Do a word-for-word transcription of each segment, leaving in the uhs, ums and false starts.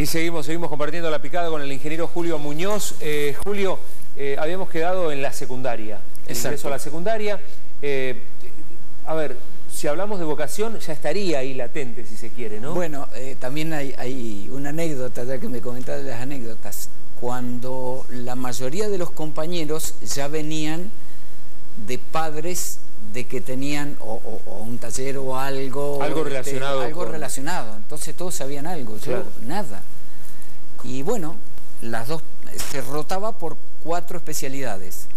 Y seguimos, seguimos compartiendo la picada con el ingeniero Julio Muñoz. Eh, Julio, eh, habíamos quedado en la secundaria, el ingreso a la secundaria. Eh, a ver, si hablamos de vocación, ya estaría ahí latente, si se quiere, ¿no? Bueno, eh, también hay, hay una anécdota, ya que me comentaste las anécdotas. Cuando la mayoría de los compañeros ya venían de padres de que tenían o, o, o un taller o algo algo relacionado este, algo con... relacionado, entonces todos sabían algo, yo claro. nada. Y bueno, las dos se rotaba por cuatro especialidades: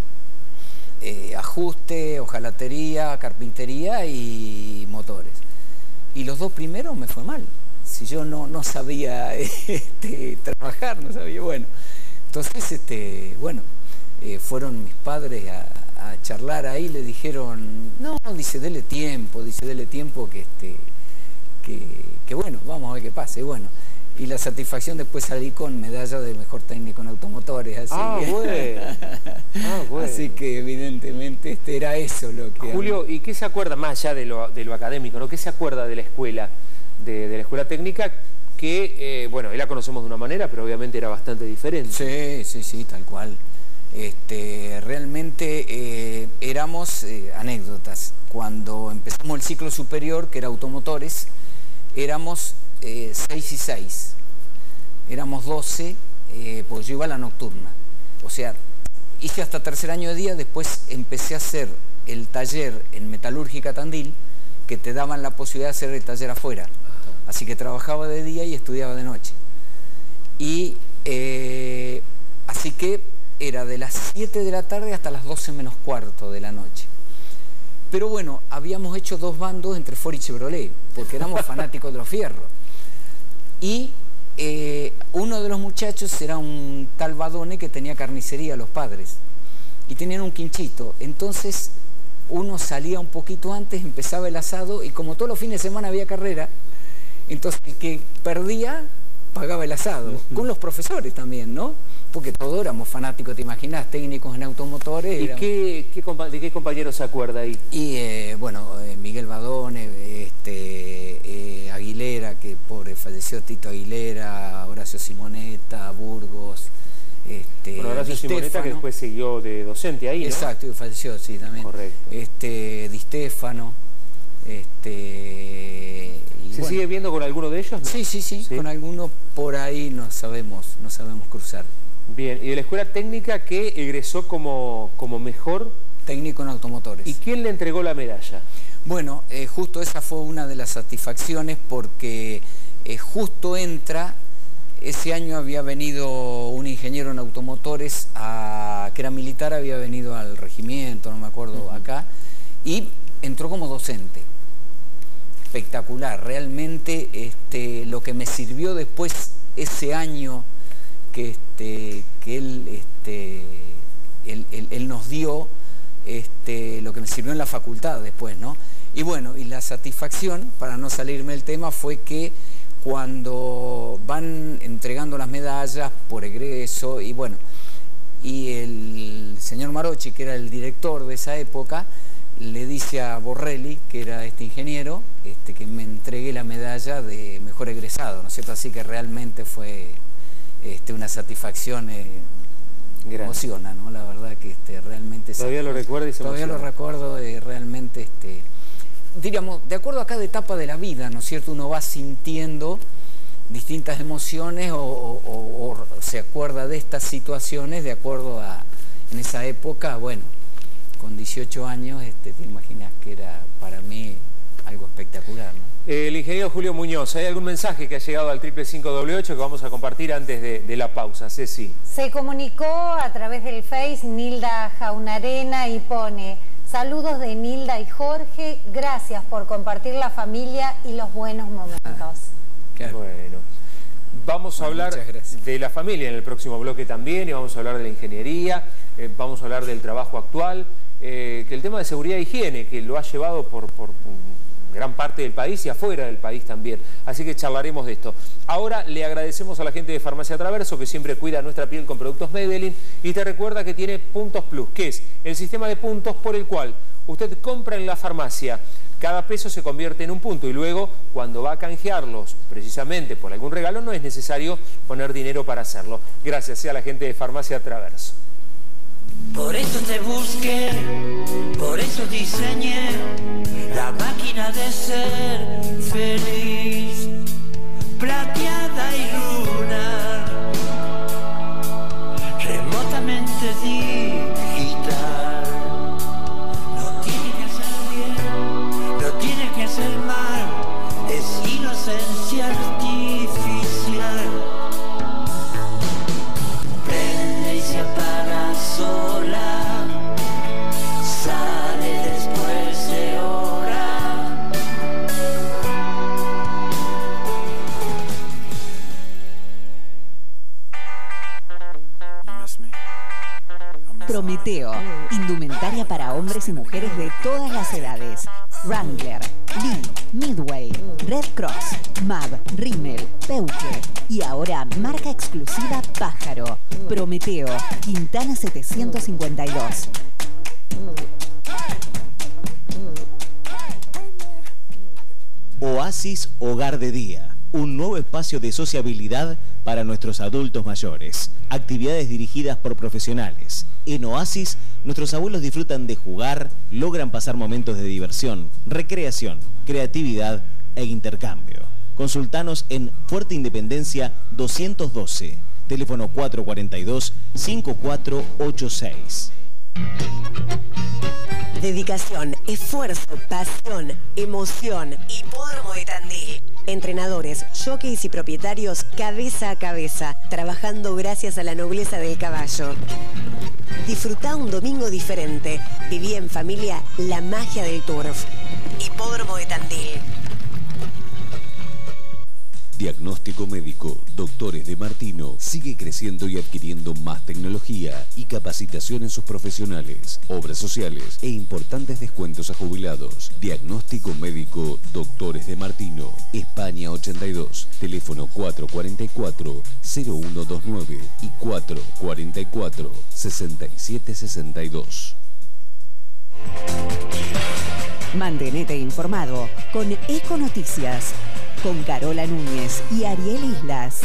eh, ajuste, hojalatería, carpintería y motores. Y los dos primeros me fue mal. Si yo no, no sabía este, trabajar, no sabía, bueno. Entonces, este, bueno, eh, fueron mis padres a, a charlar ahí, le dijeron, no, dice, dele tiempo, dice, dele tiempo que, este, que, que bueno, vamos a ver qué pasa. Y bueno, y la satisfacción después salí con medalla de mejor técnico en automotores. Así ah, que, bueno. ah, bueno. Así que evidentemente este era eso lo que... Julio, ¿y qué se acuerda, más allá de lo, de lo académico, ¿no? ¿Qué se acuerda de la escuela, de, de la escuela técnica? Que, eh, bueno, ahí la conocemos de una manera, pero obviamente era bastante diferente. Sí, sí, sí, tal cual. Este, realmente eh, éramos eh, anécdotas. Cuando empezamos el ciclo superior, que era automotores, éramos eh, seis y seis. Éramos doce, eh, porque yo iba a la nocturna. O sea, hice hasta tercer año de día, después empecé a hacer el taller en Metalúrgica Tandil, que te daban la posibilidad de hacer el taller afuera. Así que trabajaba de día y estudiaba de noche. Y eh, así que era de las siete de la tarde hasta las doce menos cuarto de la noche. Pero bueno, habíamos hecho dos bandos entre Ford y Chevrolet, porque éramos fanáticos de los fierros. Y eh, uno de los muchachos era un tal Badone que tenía carnicería, los padres. Y tenían un quinchito. Entonces uno salía un poquito antes, empezaba el asado, y como todos los fines de semana había carrera, entonces el que perdía pagaba el asado, con los profesores también, ¿no? Porque todos éramos fanáticos, te imaginas, técnicos en automotores. ¿Y éramos... qué, qué, de qué compañero se acuerda ahí? Y eh, bueno, eh, Miguel Badone, este, eh, Aguilera, que pobre, falleció Tito Aguilera, Horacio Simonetta, Burgos. Este, bueno, Horacio Di Simonetta, Stefano, que después siguió de docente ahí, ¿no? Exacto, y falleció, sí, también. Correcto. Este, Di Stefano, este... ¿Se bueno. sigue viendo con alguno de ellos? ¿No? Sí, sí, sí, sí, con alguno por ahí no sabemos, no sabemos cruzar. Bien, y de la escuela técnica que egresó como, como mejor... Técnico en automotores. ¿Y quién le entregó la medalla? Bueno, eh, justo esa fue una de las satisfacciones porque eh, justo entra, ese año había venido un ingeniero en automotores, a, que era militar, había venido al regimiento, no me acuerdo, uh-huh. acá, y entró como docente. Espectacular, realmente este, lo que me sirvió después ese año que, este, que él, este, él, él, él nos dio, este, lo que me sirvió en la facultad después, ¿no? Y bueno, y la satisfacción, para no salirme del tema, fue que cuando van entregando las medallas por egreso, y bueno, y el señor Marochi, que era el director de esa época, le dice a Borrelli, que era este ingeniero, este, que me entregué la medalla de mejor egresado, ¿no es cierto? Así que realmente fue este, una satisfacción, eh, emociona, ¿no? La verdad que este, realmente... ¿Todavía lo recuerdo y se Todavía emociona? lo recuerdo, eh, realmente, este, diríamos, de acuerdo a cada etapa de la vida, ¿no es cierto? Uno va sintiendo distintas emociones o, o, o, o se acuerda de estas situaciones de acuerdo a, en esa época, bueno, con dieciocho años, este, te imaginas que era para mí algo espectacular, ¿no? El ingeniero Julio Muñoz, ¿hay algún mensaje que ha llegado al triple cinco doble ocho que vamos a compartir antes de, de la pausa? Ceci. Se comunicó a través del Face Nilda Jaunarena y pone: saludos de Nilda y Jorge, gracias por compartir la familia y los buenos momentos. Ah, claro. Bueno, vamos a bueno, hablar de la familia en el próximo bloque también, y vamos a hablar de la ingeniería, eh, vamos a hablar del trabajo actual. Eh, que el tema de seguridad e higiene, que lo ha llevado por, por gran parte del país y afuera del país también. Así que charlaremos de esto. Ahora le agradecemos a la gente de Farmacia Traverso, que siempre cuida nuestra piel con productos Medellín, y te recuerda que tiene Puntos Plus, que es el sistema de puntos por el cual usted compra en la farmacia cada peso se convierte en un punto y luego cuando va a canjearlos precisamente por algún regalo no es necesario poner dinero para hacerlo. Gracias sea a la gente de Farmacia Traverso. Por eso te busqué, por eso diseñé la máquina de ser feliz, plateada y lunar, remotamente digital. No tiene que ser bien, no tiene que ser mal, es inocencia artificial. Prende y se apaga sola, sale después de hora. Prometeo, indumentaria para hombres y mujeres de todas las edades. Wrangler, Lee, Midway, Red Cross, M A V, Rimmel, Peuque y ahora marca exclusiva Pájaro. Prometeo, Quintana setecientos cincuenta y dos. Oasis Hogar de Día, un nuevo espacio de sociabilidad para nuestros adultos mayores. Actividades dirigidas por profesionales. En Oasis, nuestros abuelos disfrutan de jugar, logran pasar momentos de diversión, recreación, creatividad e intercambio. Consultanos en Fuerte Independencia doscientos doce, teléfono cuatro cuatro dos, cinco cuatro ocho seis. Dedicación, esfuerzo, pasión, emoción. Hipódromo de Tandil. Entrenadores, jockeys y propietarios cabeza a cabeza, trabajando gracias a la nobleza del caballo. Disfrutá un domingo diferente. Viví en familia la magia del turf. Hipódromo de Tandil. Diagnóstico Médico Doctores de Martino sigue creciendo y adquiriendo más tecnología y capacitación en sus profesionales, obras sociales e importantes descuentos a jubilados. Diagnóstico Médico Doctores de Martino, España ochenta y dos, teléfono cuatro cuatro cuatro, cero uno dos nueve y cuatro cuatro cuatro, seis siete seis dos. Mantenete informado con Econoticias, con Carola Núñez y Ariel Islas.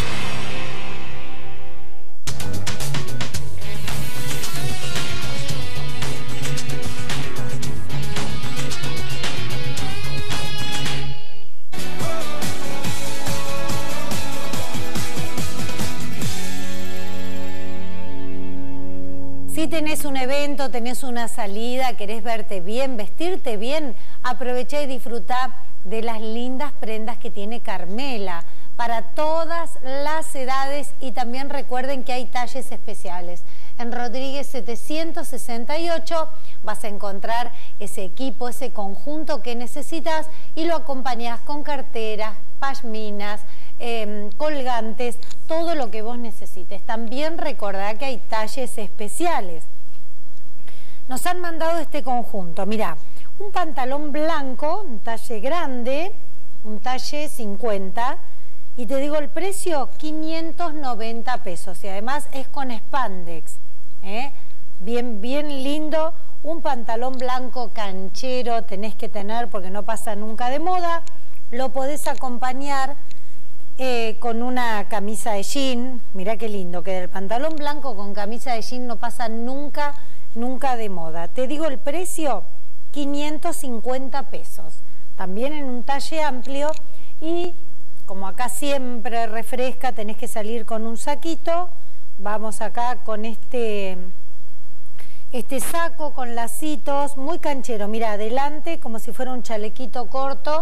Si tenés un evento, tenés una salida, querés verte bien, vestirte bien, aprovechá y disfrutá de las lindas prendas que tiene Carmela para todas las edades y también recuerden que hay talles especiales. En Rodríguez setecientos sesenta y ocho vas a encontrar ese equipo, ese conjunto que necesitas y lo acompañás con carteras, pashminas, eh, colgantes, todo lo que vos necesites. También recordá que hay talles especiales. Nos han mandado este conjunto, mirá, un pantalón blanco, un talle grande, un talle cincuenta, y te digo el precio, quinientos noventa pesos, y además es con spandex, ¿eh? bien, bien lindo, un pantalón blanco canchero tenés que tener porque no pasa nunca de moda, lo podés acompañar eh, con una camisa de jean, mirá qué lindo, que el pantalón blanco con camisa de jean no pasa nunca, nunca de moda. Te digo el precio, quinientos cincuenta pesos, también en un talle amplio y como acá siempre refresca, tenés que salir con un saquito, vamos acá con este, este saco con lacitos, muy canchero, mira, adelante como si fuera un chalequito corto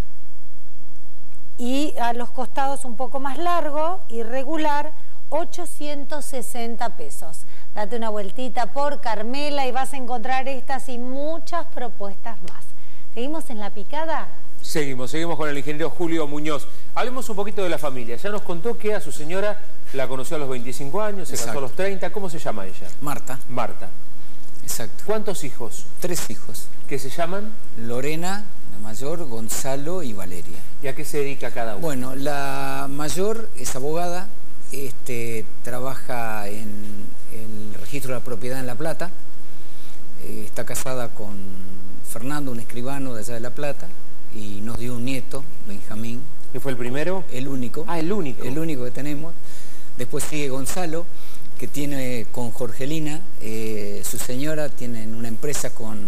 y a los costados un poco más largo, irregular, ochocientos sesenta pesos. Date una vueltita por Carmela y vas a encontrar estas y muchas propuestas más. ¿Seguimos en La Picada? Seguimos, seguimos con el ingeniero Julio Muñoz. Hablemos un poquito de la familia. Ya nos contó que a su señora la conoció a los veinticinco años, se Exacto. casó a los treinta. ¿Cómo se llama ella? Marta. Marta. Exacto. ¿Cuántos hijos? Tres hijos. ¿Qué se llaman? Lorena, la mayor, Gonzalo y Valeria. ¿Y a qué se dedica cada uno? Bueno, la mayor es abogada, este, trabaja en el registro de la propiedad en La Plata, eh, está casada con Fernando, un escribano de allá de La Plata, y nos dio un nieto, Benjamín. ¿Qué fue el primero? El único. Ah, el único. El único que tenemos. Después sigue Gonzalo, que tiene con Jorgelina, eh, su señora, tienen una empresa con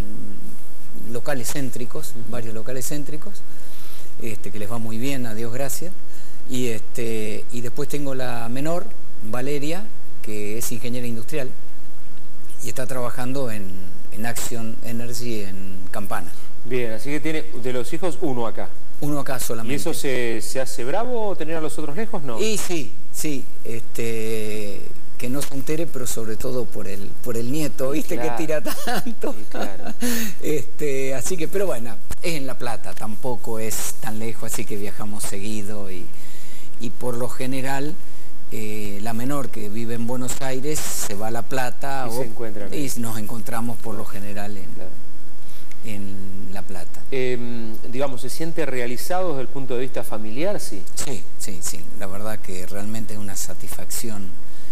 locales céntricos, uh-huh. varios locales céntricos, este, que les va muy bien, a Dios gracias. Y, este, y después tengo la menor, Valeria, que es ingeniera industrial y está trabajando en, en Action Energy en Campana. Bien, así que tiene de los hijos uno acá. Uno acá solamente. ¿Y eso se, se hace bravo tener a los otros lejos? No. Y sí, sí, este, que no se entere, pero sobre todo por el, por el nieto, ¿viste? Claro. Que tira tanto. Sí, claro. este, así que, pero bueno, es en La Plata, tampoco es tan lejos, así que viajamos seguido y, y por lo general eh, la menor que vive en Buenos Aires se va a La Plata y, o, se encuentran, y nos encontramos por lo general en, claro. en La Plata. Eh, digamos, ¿se siente realizado desde el punto de vista familiar? Sí, sí, sí, sí. La verdad que realmente es una satisfacción,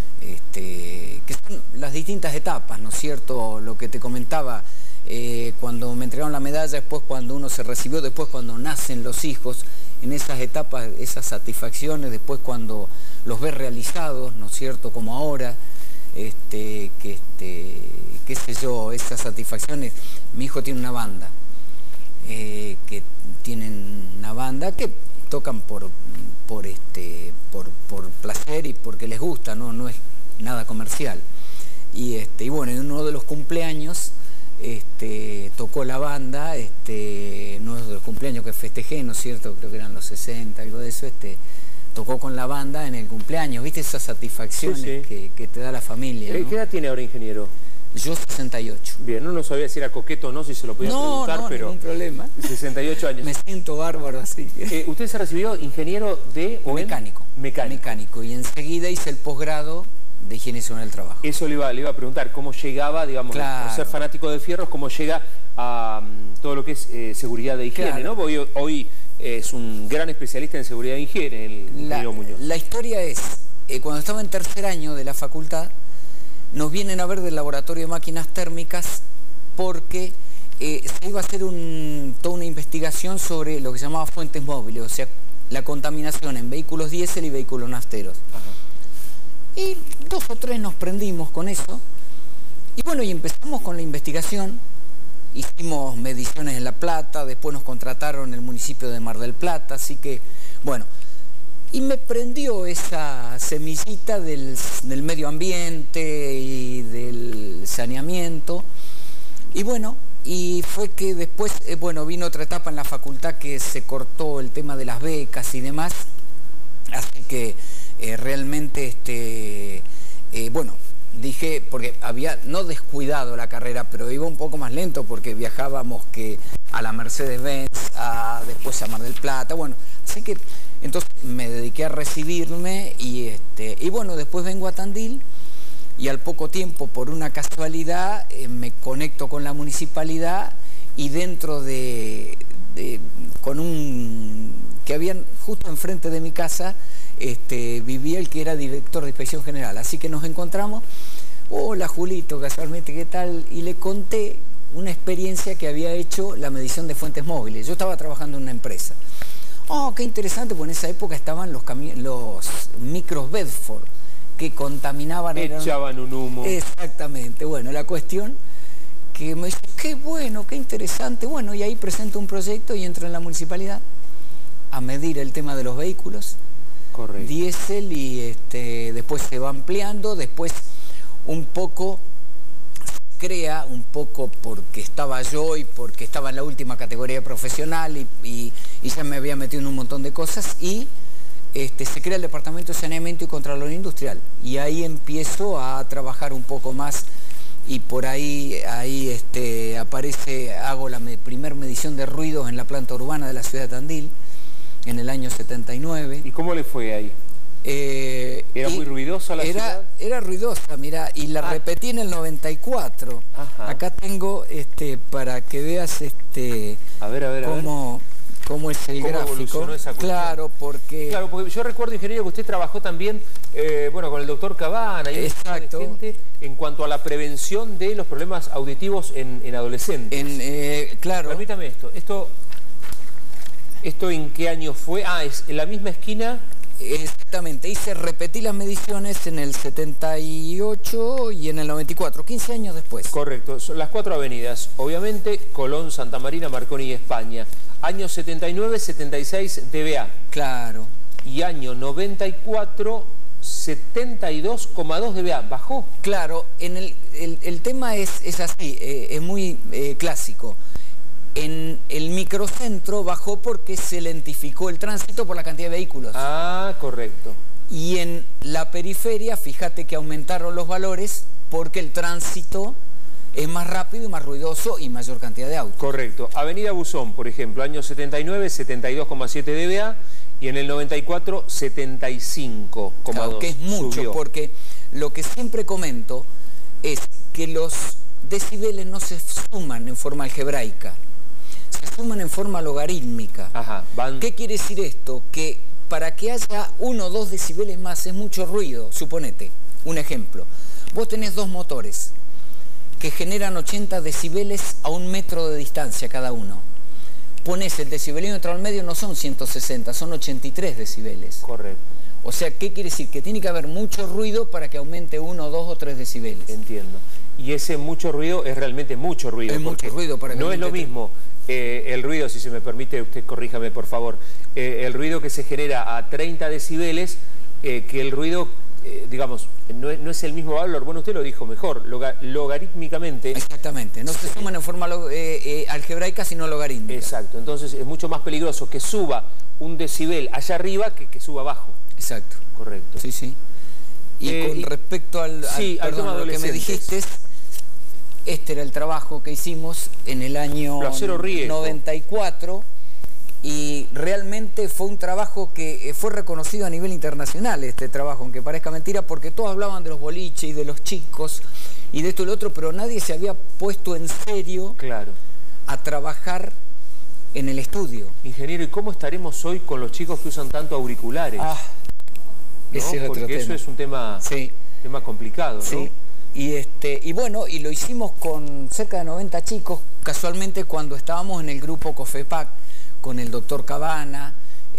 este, que son las distintas etapas, ¿no es cierto? Lo que te comentaba, eh, cuando me entregaron la medalla, después cuando uno se recibió, después cuando nacen los hijos, en esas etapas, esas satisfacciones, después cuando los ves realizados, ¿no es cierto? Como ahora, este, que, este, qué sé yo, esas satisfacciones. Mi hijo tiene una banda. Eh, que tienen una banda que tocan por por este por, por placer y porque les gusta, no no es nada comercial. Y este y bueno, en uno de los cumpleaños este tocó la banda, este en uno de los cumpleaños que festejé, ¿no es cierto? Creo que eran los sesenta, algo de eso, este tocó con la banda en el cumpleaños, ¿viste? Esas satisfacciones sí, sí. Que, que te da la familia, ¿no? ¿Qué edad tiene ahora, ingeniero? Yo sesenta y ocho. Bien, no, no sabía si era coqueto o no, si se lo podía no, preguntar, no, pero... No, ningún problema. sesenta y ocho años. Me siento bárbaro así. Eh, ¿Usted se recibió ingeniero de... o mecánico, mecánico? Mecánico. Y enseguida hice el posgrado de higienización del trabajo. Eso le iba, le iba a preguntar, ¿cómo llegaba, digamos, claro. por ser fanático de fierros, cómo llega a um, todo lo que es eh, seguridad de higiene, claro. ¿no? Porque hoy, hoy eh, es un gran especialista en seguridad de higiene, el ingeniero Muñoz. La historia es, eh, cuando estaba en tercer año de la facultad, nos vienen a ver del laboratorio de máquinas térmicas porque eh, se iba a hacer un, toda una investigación sobre lo que se llamaba fuentes móviles, o sea, la contaminación en vehículos diésel y vehículos nafteros. Ajá. Y dos o tres nos prendimos con eso. Y bueno, y empezamos con la investigación. Hicimos mediciones en La Plata, después nos contrataron en el municipio de Mar del Plata, así que, bueno... Y me prendió esa semillita del, del medio ambiente y del saneamiento. Y bueno, y fue que después, eh, bueno, vino otra etapa en la facultad que se cortó el tema de las becas y demás. Así que eh, realmente, este, eh, bueno, dije, porque había no descuidado la carrera, pero iba un poco más lento porque viajábamos que a la Mercedes-Benz, a, después a Mar del Plata, bueno, así que... Entonces me dediqué a recibirme y, este, y bueno, después vengo a Tandil y al poco tiempo, por una casualidad, eh, me conecto con la municipalidad y dentro de, de con un, que habían justo enfrente de mi casa, este, vivía el que era director de Inspección General. Así que nos encontramos, hola Julito, casualmente, ¿qué tal? Y le conté una experiencia que había hecho la medición de fuentes móviles. Yo estaba trabajando en una empresa. Oh, qué interesante, porque en esa época estaban los, los micros Bedford que contaminaban. Echaban un humo. Exactamente. Bueno, la cuestión que me dice, qué bueno, qué interesante. Bueno, y ahí presento un proyecto y entro en la municipalidad a medir el tema de los vehículos. Correcto. Diésel y este, después se va ampliando, después un poco... crea un poco porque estaba yo y porque estaba en la última categoría profesional y, y, y ya me había metido en un montón de cosas y este, se crea el Departamento de Saneamiento y Contraloría Industrial y ahí empiezo a trabajar un poco más y por ahí, ahí este, aparece, hago la me, primer medición de ruidos en la planta urbana de la ciudad de Tandil en el año setenta y nueve. ¿Y cómo le fue ahí? Eh, ¿Era muy ruidosa la era, ciudad? Era ruidosa, mira, y la ah. repetí en el noventa y cuatro. Ajá. Acá tengo, este, para que veas, este, a ver, a ver, cómo, a ver. cómo es el cómo gráfico. evolucionó esa cuestión. Claro, porque... Claro, porque yo recuerdo, ingeniero, que usted trabajó también, eh, bueno, con el doctor Cabana y Exacto. de gente en cuanto a la prevención de los problemas auditivos en, en adolescentes. En, eh, claro. Permítame esto, esto, ¿esto en qué año fue? Ah, es en la misma esquina. Exactamente, hice, repetí las mediciones en el setenta y ocho y en el noventa y cuatro, quince años después. Correcto, son las cuatro avenidas, obviamente, Colón, Santa Marina, Marconi y España. Año setenta y nueve, setenta y seis dBA. Claro. Y año noventa y cuatro, setenta y dos coma dos dBA, ¿bajó? Claro, en el, el, el tema es, es así, eh, es muy eh, clásico. En el microcentro bajó porque se lentificó el tránsito por la cantidad de vehículos. Ah, correcto. Y en la periferia, fíjate que aumentaron los valores porque el tránsito es más rápido y más ruidoso y mayor cantidad de autos. Correcto. Avenida Buzón, por ejemplo, año setenta y nueve, setenta y dos coma siete dBA y en el noventa y cuatro, setenta y cinco coma dos. Claro, que es mucho, subió. Porque lo que siempre comento es que los decibeles no se suman en forma algebraica, se suman en forma logarítmica. Ajá, van... ¿Qué quiere decir esto? Que para que haya uno o dos decibeles más es mucho ruido. Suponete, un ejemplo. Vos tenés dos motores que generan ochenta decibeles a un metro de distancia cada uno. Pones el decibelímetro al medio, no son ciento sesenta, son ochenta y tres decibeles. Correcto. O sea, ¿qué quiere decir? Que tiene que haber mucho ruido para que aumente uno, dos o tres decibeles. Entiendo. Y ese mucho ruido es realmente mucho ruido. Es mucho ruido para que no es lo mismo eh, el ruido, si se me permite, usted corríjame por favor, eh, el ruido que se genera a treinta decibeles eh, que el ruido, eh, digamos, no es, no es el mismo valor. Bueno, usted lo dijo mejor, loga, logarítmicamente. Exactamente, no se suman en forma eh, eh, algebraica, sino logarítmica. Exacto, entonces es mucho más peligroso que suba un decibel allá arriba que que suba abajo. Exacto. Correcto. Sí, sí. Y Eh, con y- respecto al, al, sí, al perdón, tema a lo que me adolescentes. dijiste, este era el trabajo que hicimos en el año Placero Riesgo. noventa y cuatro y realmente fue un trabajo que eh, fue reconocido a nivel internacional, este trabajo, aunque parezca mentira, porque todos hablaban de los boliches y de los chicos y de esto y lo otro, pero nadie se había puesto en serio Claro. a trabajar en el estudio. Ingeniero, ¿y cómo estaremos hoy con los chicos que usan tanto auriculares? Ah, ¿no? ese es otro Porque eso tema. es un tema, Sí. tema complicado, ¿no? Sí, y, este, y bueno, y lo hicimos con cerca de noventa chicos, casualmente cuando estábamos en el grupo COFEPAC, con el doctor Cabana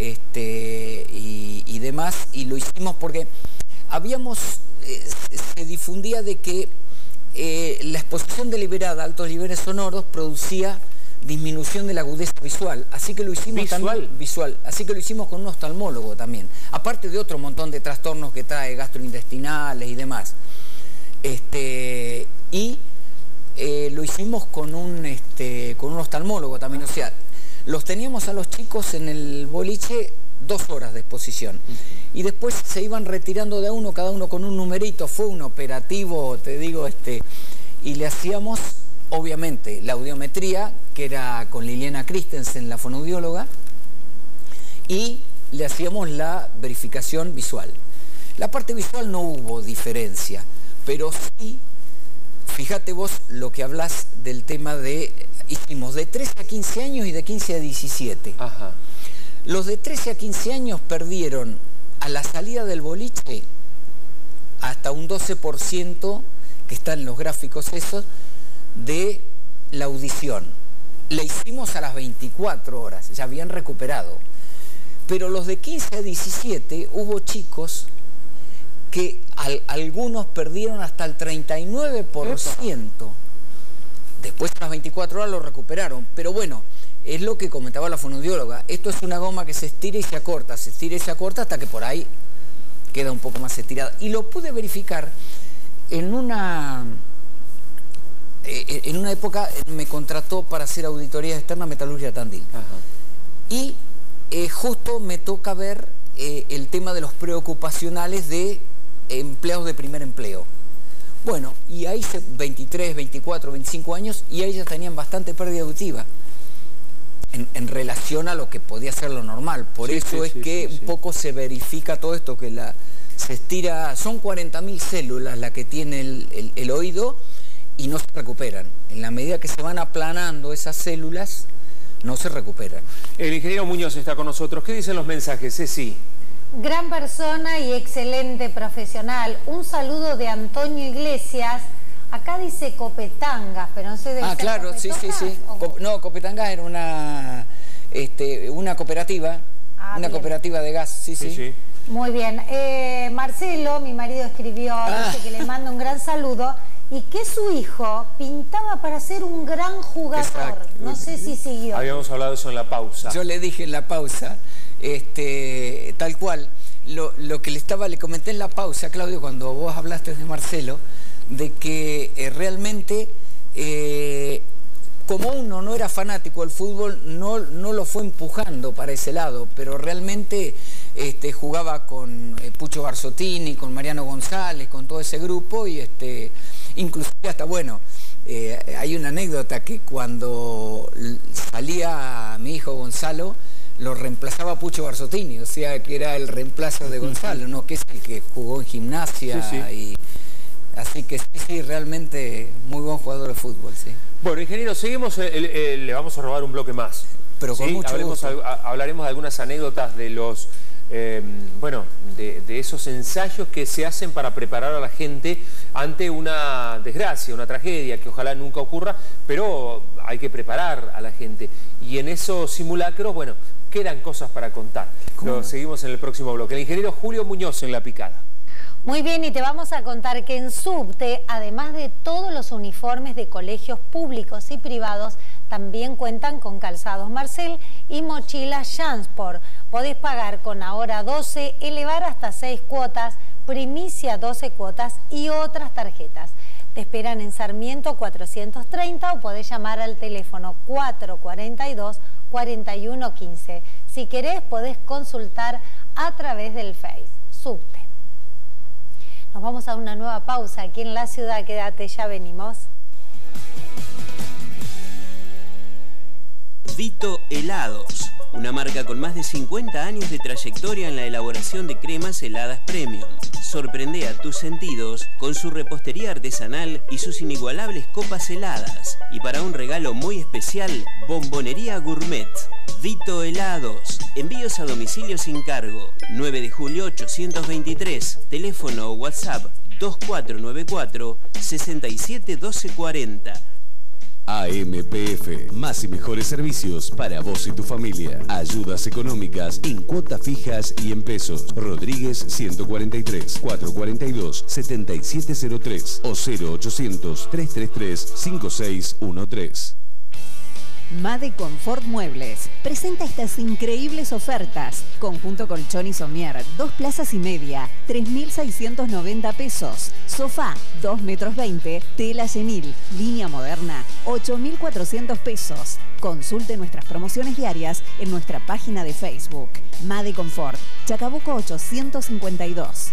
este, y, y demás, y lo hicimos porque habíamos, eh, se difundía de que eh, la exposición deliberada a altos niveles sonoros producía disminución de la agudeza visual, así que lo hicimos ¿Visual? también visual, así que lo hicimos con un oftalmólogo también, aparte de otro montón de trastornos que trae gastrointestinales y demás. Este, y eh, lo hicimos con un este, con un oftalmólogo también, o sea, los teníamos a los chicos en el boliche dos horas de exposición y después se iban retirando de a uno, cada uno con un numerito, fue un operativo, te digo, este, y le hacíamos obviamente la audiometría, que era con Liliana Christensen, la fonoaudióloga, y le hacíamos la verificación visual. La parte visual no hubo diferencia, pero sí, fíjate vos lo que hablas del tema de, hicimos de trece a quince años y de quince a diecisiete. Ajá. Los de trece a quince años perdieron a la salida del boliche hasta un doce por ciento, que está en los gráficos esos, de la audición. La hicimos a las veinticuatro horas, ya habían recuperado. Pero los de quince a diecisiete hubo chicos que al, algunos perdieron hasta el treinta y nueve por ciento. Después a las veinticuatro horas lo recuperaron. Pero bueno, es lo que comentaba la fonoaudióloga. Esto es una goma que se estira y se acorta, se estira y se acorta hasta que por ahí queda un poco más estirada. Y lo pude verificar en una... En una época me contrató para hacer auditoría externa a Metalurgia Tandil. Ajá. Y eh, justo me toca ver eh, el tema de los preocupacionales de empleados de primer empleo. Bueno, y ahí se, veintitrés, veinticuatro, veinticinco años, y ahí ya tenían bastante pérdida auditiva en, en relación a lo que podía ser lo normal. Por Sí, eso sí, es sí, que sí, un sí. poco se verifica todo esto, que la, se estira, son cuarenta mil células las que tiene el, el, el oído, y no se recuperan. En la medida que se van aplanando esas células, no se recuperan. El ingeniero Muñoz está con nosotros. ¿Qué dicen los mensajes, Ceci? Gran persona y excelente profesional. Un saludo de Antonio Iglesias. Acá dice Copetangas, pero no sé de Ah, claro, sí, sí, sí. O... No, Copetangas era una, este, una cooperativa, ah, una bien. cooperativa de gas, sí, sí. Sí, sí. Muy bien. Eh, Marcelo, mi marido, escribió, Ah. dice que le manda un gran saludo y que su hijo pintaba para ser un gran jugador. Exacto. No sé si siguió. Habíamos hablado de eso en la pausa. Yo le dije en la pausa, este, tal cual, lo, lo que le estaba, le comenté en la pausa, Claudio, cuando vos hablaste de Marcelo, de que eh, realmente, eh, como uno no era fanático del fútbol, no, no lo fue empujando para ese lado, pero realmente este, jugaba con eh, Pucho Barzottini, con Mariano González, con todo ese grupo, y este, inclusive hasta, bueno, eh, hay una anécdota que cuando salía mi hijo Gonzalo, lo reemplazaba Pucho Barzottini, o sea que era el reemplazo de Gonzalo, ¿no? Que es el que jugó en Gimnasia, sí, sí. y así que sí, sí, realmente muy buen jugador de fútbol, sí. Bueno, ingeniero, seguimos, el, el, le vamos a robar un bloque más. Pero con ¿sí? mucho Hablemos, gusto. a, hablaremos de algunas anécdotas de los, eh, bueno, de, de esos ensayos que se hacen para preparar a la gente ante una desgracia, una tragedia que ojalá nunca ocurra, pero hay que preparar a la gente. Y en esos simulacros, bueno, quedan cosas para contar. Lo seguimos en el próximo bloque. El ingeniero Julio Muñoz en La Picada. Muy bien, y te vamos a contar que en Subte, además de todos los uniformes de colegios públicos y privados, también cuentan con calzados Marcel y mochilas Jansport. Podés pagar con ahora doce, elevar hasta seis cuotas, primicia doce cuotas y otras tarjetas. Te esperan en Sarmiento cuatrocientos treinta o podés llamar al teléfono cuatro cuatro dos, cuatro uno uno cinco. Si querés, podés consultar a través del Face. Subte. Nos vamos a una nueva pausa aquí en la ciudad. Quédate, ya venimos. Vito Helados, una marca con más de cincuenta años de trayectoria en la elaboración de cremas heladas premium. Sorprende a tus sentidos con su repostería artesanal y sus inigualables copas heladas. Y para un regalo muy especial, bombonería gourmet. Vito Helados, envíos a domicilio sin cargo. nueve de julio ochocientos veintitrés, teléfono o WhatsApp dos cuatro nueve cuatro, seis siete uno dos cuatro cero. A M P F, más y mejores servicios para vos y tu familia. Ayudas económicas en cuotas fijas y en pesos. Rodríguez ciento cuarenta y tres, cuatrocientos cuarenta y dos, setenta y siete cero tres o cero ochocientos, trescientos treinta y tres, cincuenta y seis trece. Made Confort Muebles presenta estas increíbles ofertas. Conjunto colchón y somier, dos plazas y media, tres mil seiscientos noventa pesos. Sofá, dos metros veinte, tela Genil, línea moderna, ocho mil cuatrocientos pesos. Consulte nuestras promociones diarias en nuestra página de Facebook. Made Confort, Chacabuco ochocientos cincuenta y dos.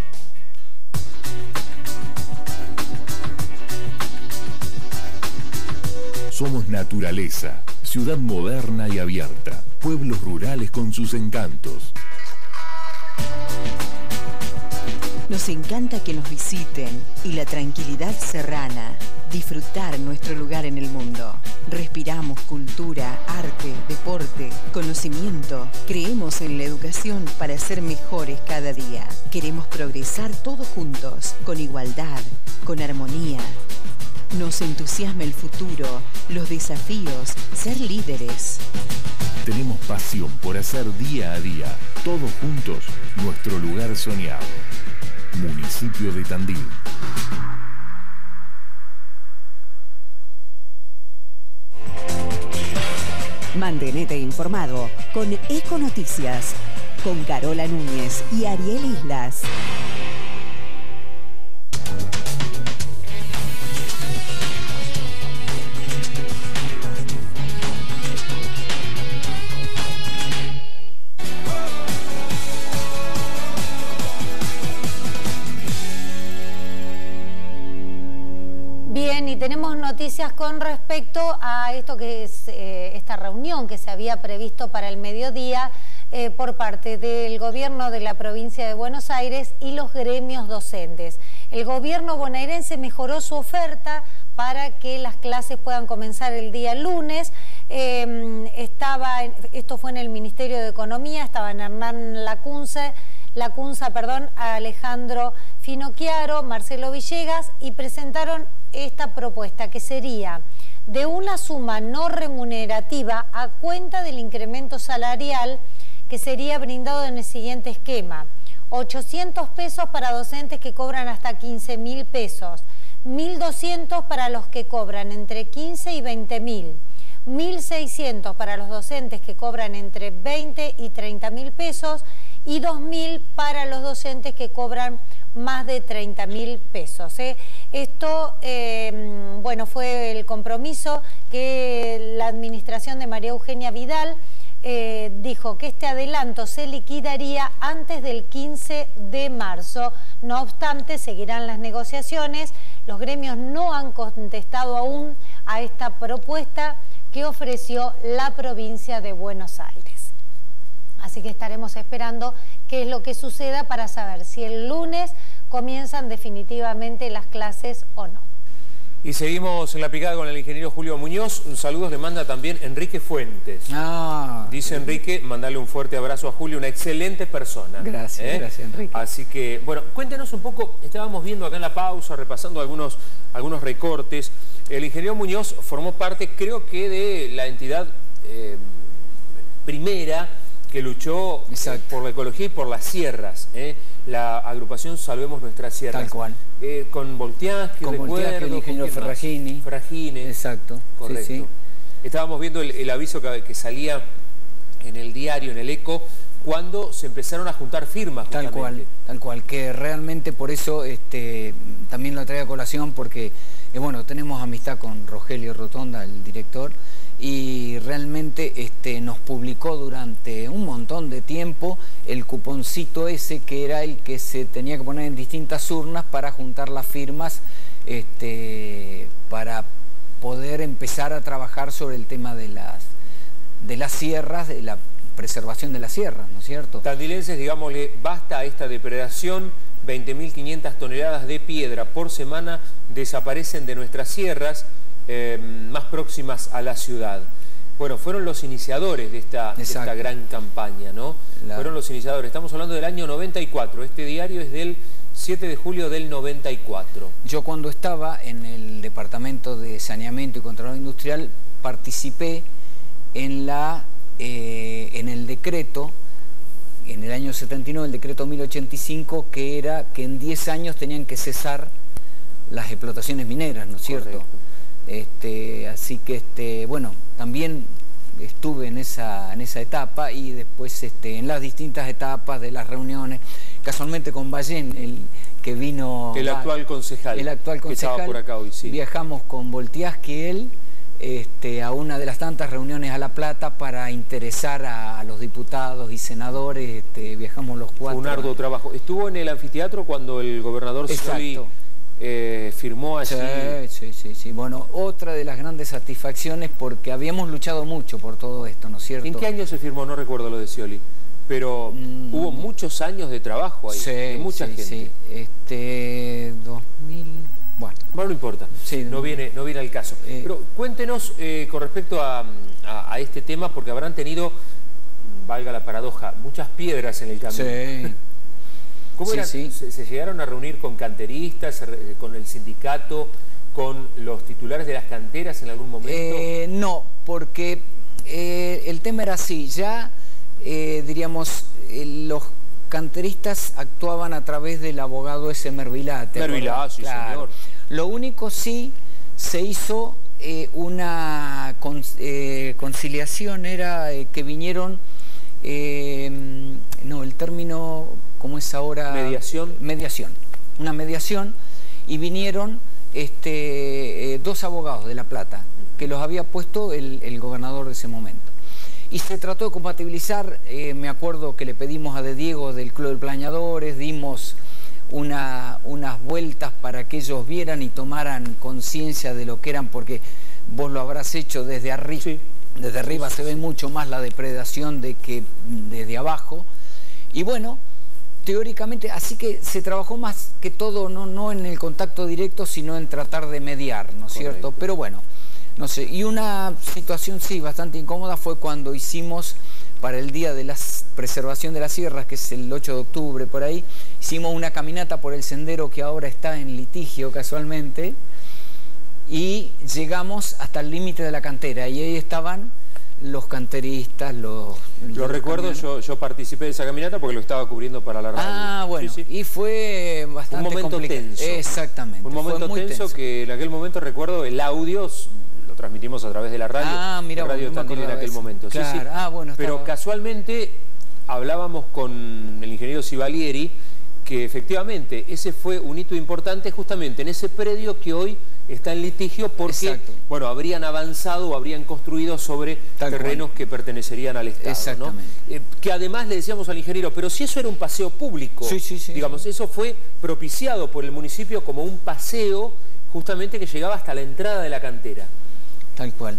Somos naturaleza, ciudad moderna y abierta, pueblos rurales con sus encantos. Nos encanta que nos visiten y la tranquilidad serrana, disfrutar nuestro lugar en el mundo. Respiramos cultura, arte, deporte, conocimiento. Creemos en la educación para ser mejores cada día. Queremos progresar todos juntos, con igualdad, con armonía. Nos entusiasma el futuro, los desafíos, ser líderes. Tenemos pasión por hacer día a día, todos juntos, nuestro lugar soñado. Municipio de Tandil. Mantenete informado con Eco Noticias, con Carola Núñez y Ariel Islas. Bien, y tenemos noticias con respecto a esto que es eh, esta reunión que se había previsto para el mediodía eh, por parte del gobierno de la provincia de Buenos Aires y los gremios docentes. El gobierno bonaerense mejoró su oferta para que las clases puedan comenzar el día lunes. Eh, estaba, esto fue en el Ministerio de Economía, estaban Hernán Lacunza, Lacunza, perdón, Alejandro Finocchiaro, Marcelo Villegas, y presentaron esta propuesta que sería de una suma no remunerativa a cuenta del incremento salarial que sería brindado en el siguiente esquema: ochocientos pesos para docentes que cobran hasta quince mil pesos, mil doscientos para los que cobran entre quince y veinte mil, mil seiscientos para los docentes que cobran entre veinte y treinta mil pesos y dos mil para los docentes que cobran más de treinta mil pesos. ¿eh? Esto, eh, bueno, fue el compromiso que la administración de María Eugenia Vidal eh, dijo que este adelanto se liquidaría antes del quince de marzo. No obstante, seguirán las negociaciones. Los gremios no han contestado aún a esta propuesta que ofreció la provincia de Buenos Aires. Así que estaremos esperando qué es lo que suceda para saber si el lunes comienzan definitivamente las clases o no. Y seguimos en la picada con el ingeniero Julio Muñoz. Un saludo le manda también Enrique Fuentes. Ah, Dice Enrique, mandale un fuerte abrazo a Julio, una excelente persona. Gracias, ¿eh? gracias Enrique. Así que, bueno, cuéntenos un poco, estábamos viendo acá en la pausa, repasando algunos, algunos recortes. El ingeniero Muñoz formó parte, creo que, de la entidad eh, primera que luchó eh, por la ecología y por las sierras, ¿eh? la agrupación Salvemos Nuestras Sierras. Tal cual. Eh, con Voltiansky, con Voltiansky, el ingeniero Ferragini. Ferragini. Exacto. Correcto. Sí, sí. Estábamos viendo el, el aviso que, que salía en el diario, en el Eco, cuando se empezaron a juntar firmas. Tal cual, tal cual, que realmente por eso este, también lo traía a colación, porque eh, bueno, tenemos amistad con Rogelio Rotonda, el director, y realmente este, nos publicó durante un montón de tiempo el cuponcito ese que era el que se tenía que poner en distintas urnas para juntar las firmas este, para poder empezar a trabajar sobre el tema de las, de las sierras, de la preservación de las sierras, ¿no es cierto? Tandilenses, digámosle, basta esta depredación, veinte mil quinientas toneladas de piedra por semana desaparecen de nuestras sierras eh, más próximas a la ciudad. Bueno, fueron los iniciadores de esta, de esta gran campaña, ¿no? La... Fueron los iniciadores. Estamos hablando del año noventa y cuatro. Este diario es del siete de julio del noventa y cuatro. Yo cuando estaba en el Departamento de Saneamiento y Control Industrial participé en, la, eh, en el decreto, en el año setenta y nueve, el decreto mil ochenta y cinco, que era que en diez años tenían que cesar las explotaciones mineras, ¿no es cierto? Este, así que, este, bueno, también estuve en esa, en esa etapa y después este, en las distintas etapas de las reuniones, casualmente con Ballén, el que vino... El actual concejal. El actual concejal. Que estaba por acá hoy, sí. Viajamos con Voltiansky, él, este, a una de las tantas reuniones a La Plata para interesar a, a los diputados y senadores, este, viajamos los cuatro. Fue un arduo trabajo. Estuvo en el anfiteatro cuando el gobernador Scioli eh, firmó allí. Sí, sí, sí, sí. Bueno, otra de las grandes satisfacciones, porque habíamos luchado mucho por todo esto, ¿no es cierto? ¿En qué año se firmó? No recuerdo lo de Scioli. Pero mm. hubo muchos años de trabajo ahí, sí, de mucha sí, gente. Sí, este, dos mil... Bueno, bueno, no importa, sí, no, viene, no viene al caso. Eh, Pero cuéntenos eh, con respecto a, a, a este tema, porque habrán tenido, valga la paradoja, muchas piedras en el camino. Sí. ¿Cómo sí, eran? Sí. ¿Se, ¿Se llegaron a reunir con canteristas, con el sindicato, con los titulares de las canteras en algún momento? Eh, no, porque eh, el tema era así, ya eh, diríamos, eh, los canteristas actuaban a través del abogado ese Mervilá. Mervilá, sí, claro. Señor. Lo único sí se hizo eh, una con, eh, conciliación, era eh, que vinieron, eh, no, el término, ¿cómo es ahora? Mediación. Mediación, una mediación, y vinieron este, eh, dos abogados de La Plata, que los había puesto el, el gobernador de ese momento. Y se trató de compatibilizar, eh, me acuerdo que le pedimos a De Diego del Club de Planeadores, dimos una, unas vueltas para que ellos vieran y tomaran conciencia de lo que eran, porque vos lo habrás hecho desde arriba, sí. Desde arriba se ve mucho más la depredación de que desde abajo. Y bueno, teóricamente, así que se trabajó más que todo, no, no en el contacto directo, sino en tratar de mediar, ¿no es cierto? Pero bueno, no sé. Y una situación, sí, bastante incómoda fue cuando hicimos, para el Día de la Preservación de las Sierras, que es el ocho de octubre, por ahí, hicimos una caminata por el sendero que ahora está en litigio casualmente, y llegamos hasta el límite de la cantera, y ahí estaban los canteristas, los... Lo los recuerdo, yo, yo participé de esa caminata porque lo estaba cubriendo para la radio. Ah, bueno, sí, sí. Y fue bastante un momento complicado. tenso. Exactamente. Un momento fue muy tenso, tenso que en aquel momento recuerdo el audio lo transmitimos a través de la radio. Ah, mira, Radio bueno, no me Tandil en acordaba aquel de eso. momento. Claro. Sí, sí. Ah, bueno, Pero estaba... casualmente hablábamos con el ingeniero Civalieri que efectivamente ese fue un hito importante justamente en ese predio que hoy está en litigio porque, Exacto. bueno, habrían avanzado o habrían construido sobre Tal terrenos cual. que pertenecerían al Estado. Exactamente. ¿No? Eh, que además le decíamos al ingeniero, pero si eso era un paseo público, Sí, sí, sí. digamos, eso fue propiciado por el municipio como un paseo justamente que llegaba hasta la entrada de la cantera. Tal cual.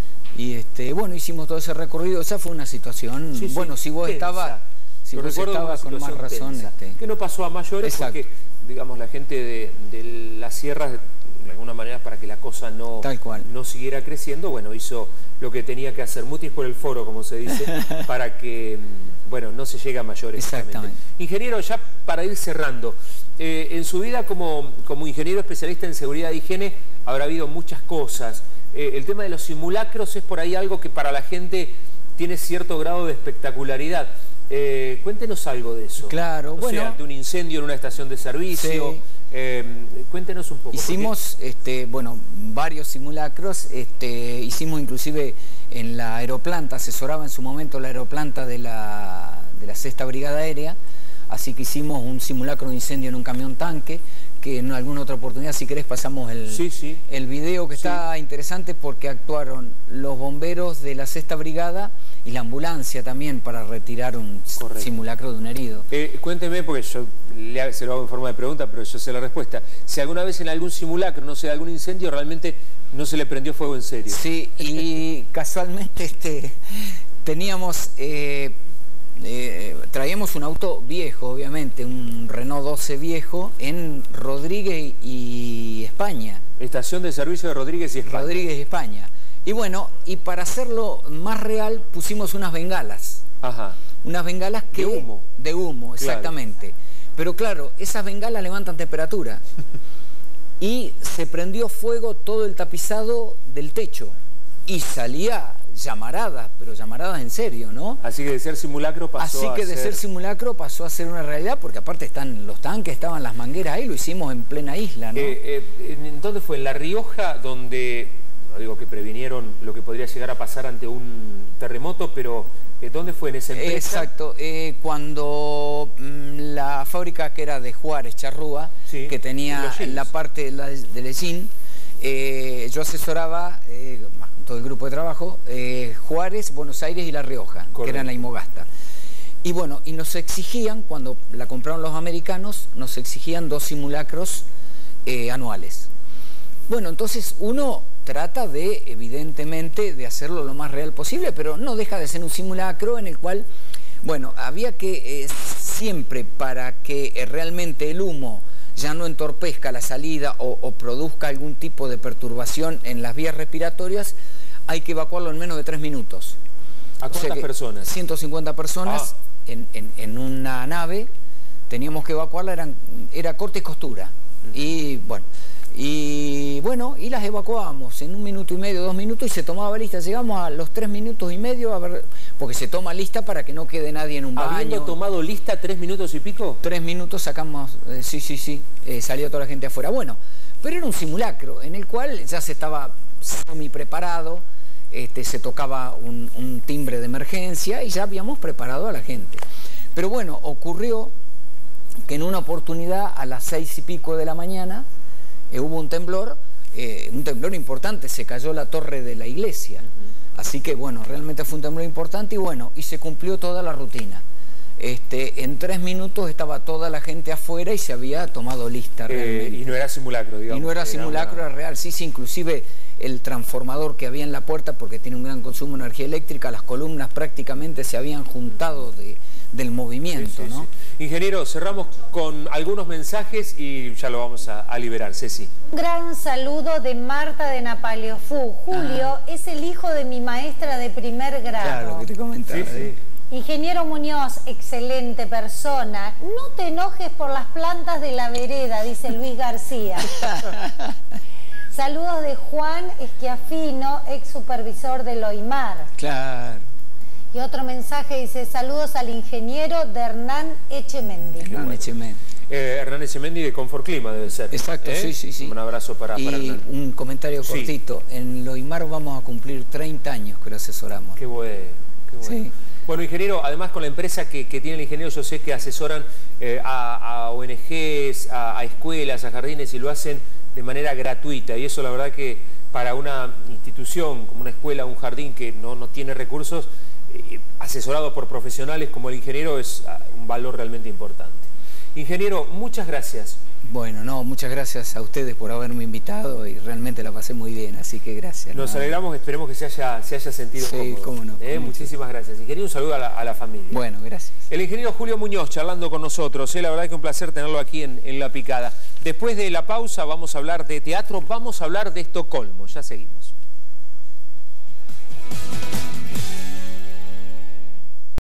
Y este, bueno, hicimos todo ese recorrido. Esa fue una situación, Sí, sí, bueno, si vos tensa. estabas, si Yo vos recuerdo estabas una con más situación razón. tensa, Este... que no pasó a mayores. Exacto. Porque, digamos, la gente de, de las sierras, de alguna manera, para que la cosa no, Tal cual. no siguiera creciendo, bueno, hizo lo que tenía que hacer, mutis por el foro, como se dice, para que, bueno, no se llegue a mayores. Exactamente. Ingeniero, ya para ir cerrando, eh, en su vida como, como ingeniero especialista en seguridad e higiene habrá habido muchas cosas. Eh, el tema de los simulacros es por ahí algo que para la gente tiene cierto grado de espectacularidad. Eh, cuéntenos algo de eso. Claro, o bueno. sea, ante un incendio en una estación de servicio. Sí. Eh, cuéntenos un poco. Hicimos, porque... este, bueno, varios simulacros. Este, hicimos inclusive en la aeroplanta, asesoraba en su momento la aeroplanta de la, de la Sexta Brigada Aérea. Así que hicimos un simulacro de incendio en un camión tanque, que en alguna otra oportunidad, si querés, pasamos el, sí, sí. el video, que sí. está interesante porque actuaron los bomberos de la Sexta Brigada y la ambulancia también para retirar un Correcto. simulacro de un herido. Eh, cuénteme, porque yo le, se lo hago en forma de pregunta, pero yo sé la respuesta. Si alguna vez en algún simulacro, no sé, algún incendio, realmente no se le prendió fuego en serio. Sí, y casualmente este, teníamos... Eh, Eh, traíamos un auto viejo, obviamente, un Renault doce viejo en Rodríguez y España. Estación de servicio de Rodríguez y España. Rodríguez y España. Y bueno, y para hacerlo más real pusimos unas bengalas. Ajá. Unas bengalas que... De humo. De humo, exactamente. Claro. Pero claro, esas bengalas levantan temperatura. Y se prendió fuego todo el tapizado del techo. Y salía... llamaradas, pero llamaradas en serio, ¿no? Así que de ser simulacro pasó Así que a de ser... ser simulacro pasó a ser una realidad, porque aparte están los tanques, estaban las mangueras ahí, lo hicimos en plena isla, ¿no? Eh, eh, ¿En dónde fue? En La Rioja, donde, no digo que previnieron lo que podría llegar a pasar ante un terremoto, pero eh, ¿dónde fue en esa empresa? Exacto, eh, cuando mmm, la fábrica que era de Juárez, Charrúa, sí, que tenía la parte de la, de Lechín, eh, yo asesoraba... Eh, todo el grupo de trabajo, eh, Juárez, Buenos Aires y La Rioja, Correcto. que eran la Imogasta. Y bueno, y nos exigían, cuando la compraron los americanos, nos exigían dos simulacros eh, anuales. Bueno, entonces uno trata de, evidentemente, de hacerlo lo más real posible, pero no deja de ser un simulacro en el cual, bueno, había que eh, siempre, para que eh, realmente el humo ya no entorpezca la salida o, o produzca algún tipo de perturbación en las vías respiratorias, hay que evacuarlo en menos de tres minutos. ¿A cuántas o sea personas? ciento cincuenta personas ah. en, en, en una nave, teníamos que evacuarla, eran, era corte y costura. Uh-huh. Y bueno, y bueno, y las evacuábamos en un minuto y medio, dos minutos, y se tomaba lista. Llegamos a los tres minutos y medio, a ver, porque se toma lista para que no quede nadie en un baño. ¿Habiendo tomado lista tres minutos y pico? Tres minutos sacamos, eh, sí, sí, sí, eh, salió toda la gente afuera. Bueno, pero era un simulacro en el cual ya se estaba semi preparado, este, se tocaba un, un timbre de emergencia y ya habíamos preparado a la gente. Pero bueno, ocurrió que en una oportunidad a las seis y pico de la mañana, Eh, hubo un temblor, eh, un temblor importante, se cayó la torre de la iglesia. Uh-huh. Así que bueno, realmente fue un temblor importante y bueno, y se cumplió toda la rutina. Este, en tres minutos estaba toda la gente afuera y se había tomado lista realmente. Eh, y no era simulacro, digamos. Y no era simulacro, era, una... era real. Sí, sí, inclusive el transformador que había en la puerta, porque tiene un gran consumo de energía eléctrica, las columnas prácticamente se habían juntado de, del movimiento, sí, sí, ¿no? Sí. Ingeniero, cerramos con algunos mensajes y ya lo vamos a, a liberar. Ceci. Un gran saludo de Marta de Napaleofú. Julio ah. es el hijo de mi maestra de primer grado. Claro, que te comentaba. Sí, sí. Ingeniero Muñoz, excelente persona. No te enojes por las plantas de la vereda, dice Luis García. Saludos de Juan Esquiafino, ex supervisor del OIMAR. Claro. Y otro mensaje dice, saludos al ingeniero de Hernán Echemendi. Hernán Echemendi. Eh, Hernán Echemendi de Confort Clima debe ser. Exacto, ¿eh? sí, sí, sí. Un abrazo para, y para Hernán. Un comentario cortito. Sí. En Loimar vamos a cumplir treinta años que lo asesoramos. Qué bueno, qué bueno. Sí. Bueno, ingeniero, además con la empresa que, que tiene el ingeniero, yo sé que asesoran eh, a, a O N Ges, a, a escuelas, a jardines, y lo hacen de manera gratuita. Y eso la verdad que para una institución como una escuela, un jardín que no, no tiene recursos, eh, asesorado por profesionales como el ingeniero, es un valor realmente importante. Ingeniero, muchas gracias. Bueno, no, muchas gracias a ustedes por haberme invitado y realmente la pasé muy bien, así que gracias. Nos ¿no? alegramos, esperemos que se haya, se haya sentido sí, cómodo. Cómo no, eh, muchísimas gracias. Ingeniero, un saludo a la, a la familia. Bueno, gracias. El ingeniero Julio Muñoz charlando con nosotros, eh, la verdad que un placer tenerlo aquí en, en La Picada. Después de la pausa vamos a hablar de teatro, vamos a hablar de Estocolmo, ya seguimos.